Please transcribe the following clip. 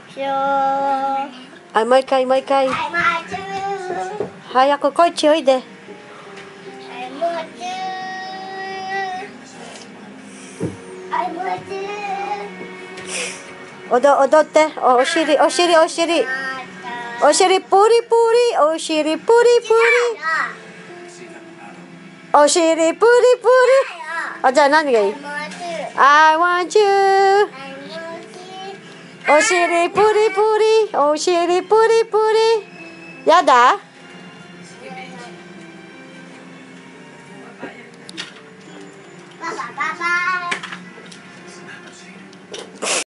はい、もう一回、もう一回。早くこっちおいで。踊って。お尻、お尻、お尻。お尻プリプリ、お尻プリプリ。お尻プリプリ。あ、じゃあ何がいい？ I want you。お尻プリプリ、お尻プリプリ。やだ？